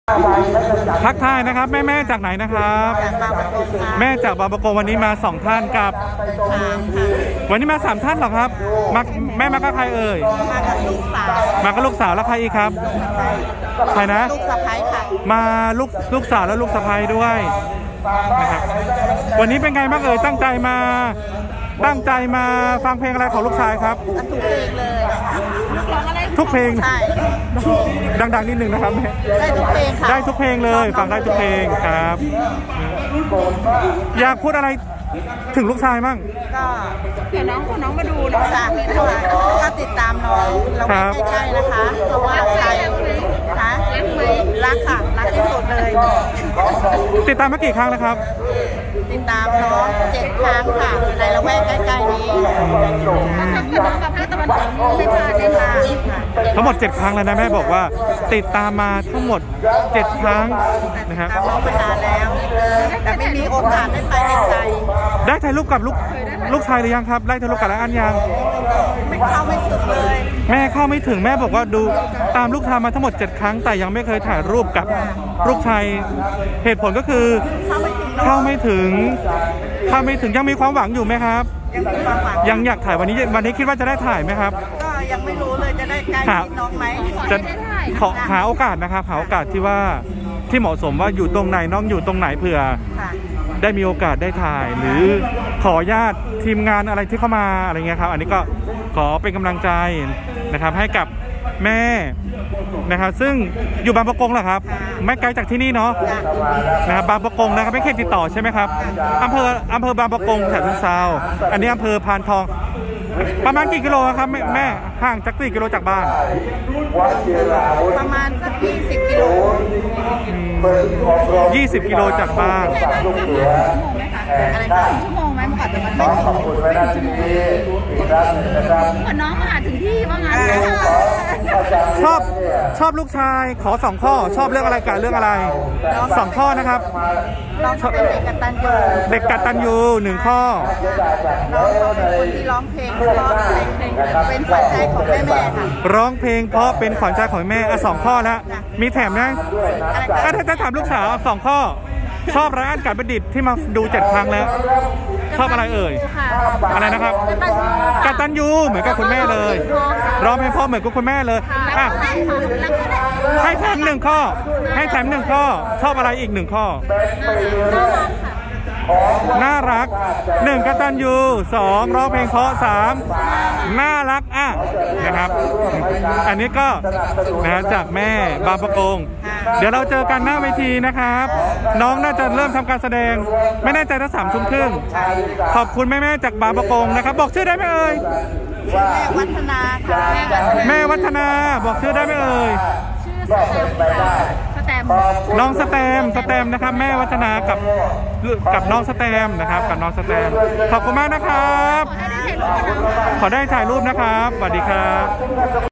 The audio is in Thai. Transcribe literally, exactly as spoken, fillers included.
ทักทายนะครับแม่แม่จากไหนนะครับแม่จากบางประกงวันนี้มาสองท่านกับวันนี้มาสามท่านหรอครับมาแม่มากับใครเอ่ยมากับลูกสาวมากับลูกสาวแล้วใครอีกครับใครนะลูกสะใภ้ค่ะมาลูกลูกสาวแล้วลูกสะใภ้ด้วยนะครับวันนี้เป็นไงบ้างเอ่ยตั้งใจมาตั้งใจมาฟังเพลงอะไรของลูกชายครับทุกเพลงเลยทุกเพลงดังๆนิดนึงนะครับได้ทุกเพลงค่ะได้ทุกเพลงเลยฟังได้ทุกเพลงครับอยากพูดอะไรถึงลูกชายมั่งก็เดี๋ยวน้องน้องมาดูนะคะก็ติดตามน้องเราใกล้ๆนะคะเพราะว่าใครคะรักค่ะรักที่สุดเลยติดตามมากี่ครั้งแล้วครับติดตามน้องเจ็ดครั้งค่ะในละแวกใกล้ๆนี้น้องกับพี่ตะวันตกไม่พลาดเลยค่ะทั้งหมดเจ็ดครั้งแล้วนะแม่บอกว่าติดตามมาทั้งหมดเจ็ดครั้งนะครับน้องมานานแล้วแต่ไม่มีโอกาสได้ไปไกลได้ถ่ายรูปกับลูกลูกชายหรือยังครับได้ถ่ายรูปกับแล้วอันยังไม่เข้าไม่ถึงเลยแม่เข้าไม่ถึงแม่บอกว่าดูตามลูกชายมาทั้งหมดเจ็ดครั้งแต่ยังไม่เคยถ่ายรูปกับลูกชายเหตุผลก็คือเข้าไม่ถึงเข้าไม่ถึงยังมีความหวังอยู่ไหมครับยังอยากถ่ายวันนี้วันนี้คิดว่าจะได้ถ่ายไหมครับก็ยังไม่รู้เลยจะได้ใกล้ชิดน้องไหมจะขอหาโอกาสนะครับหาโอกาสที่ว่าที่เหมาะสมว่าอยู่ตรงไหนน้องอยู่ตรงไหนเผื่อได้มีโอกาสได้ถ่ายหรือขอญาติทีมงานอะไรที่เข้ามาอะไรเงี้ยครับอันนี้ก็ขอเป็นกำลังใจนะครับให้กับแม่นะครับซึ่งอยู่บางประกงเหรอครับไม่ไกลจากที่นี่เนาะนะครับบางประกงนะครับไม่เขตติดต่อใช่ไหมครับอำเภออำเภอบางประกงฉะเชิงเทราอันนี้อำเภอพานทองประมาณกี่กิโลครับแม่แม่ห่างจากกี่กิโลจากบ้านประมาณสักยี่สิบกิโลยี่สิบกิโลจากบ้านอะไรคะชั่วโมงไหมเมื่อก่อนแต่มันไม่ถึงไม่ถึงชั่วโมงน้องมาถึงที่ว่างั้นชอบชอบลูกชายขอสองข้อชอบเรื่องอะไรกับเรื่องอะไรสองข้อนะครับน้องเป็นเด็กกตัญญูเด็กกตัญญูหนึ่งข้อน้องเป็นคนที่ร้องเพลงเพราะเป็นขวัญใจของแม่แม่ค่ะร้องเพลงเพราะเป็นขวัญใจของแม่อ่ะสองข้อแล้วมีแถมนะถ้าถ้าถามลูกสาวสองข้อชอบร้านการประดิษฐ์ที่มาดูเจ็ดครั้งแล้วชอบอะไรเอ่ยอะไรนะครับกตัญญูเหมือนกับคุณแม่เลยร้องเพลงพ่อเหมือนกับคุณแม่เลยอ่ะให้แถมหนึ่งข้อให้แถมหนึ่งข้อชอบอะไรอีกหนึ่งข้อน่ารักหนึ่งกตัญญูสองร้องเพลงเพราะสามน่ารักอ่ะนะครับอันนี้ก็นะจากแม่บางประกงเดี๋ยวเราเจอกันหน้าเวทีนะครับน้องน่าจะเริ่มทำการแสดงไม่แน่ใจถ้าสามทุ่มครึ่งขอบคุณแม่แม่จากบางประกงนะครับบอกชื่อได้ไหมเอ่ยแม่วัฒนาค่ะแม่วัฒนาบอกชื่อได้ไหมเอ่ยชื่อสแตมน้องสแตมสแตมนะครับแม่วัฒนากับกับน้องสแตมนะครับกับน้องสแตมขอบคุณมากนะครับขอได้ถ่ายรูปนะครับสวัสดีครับ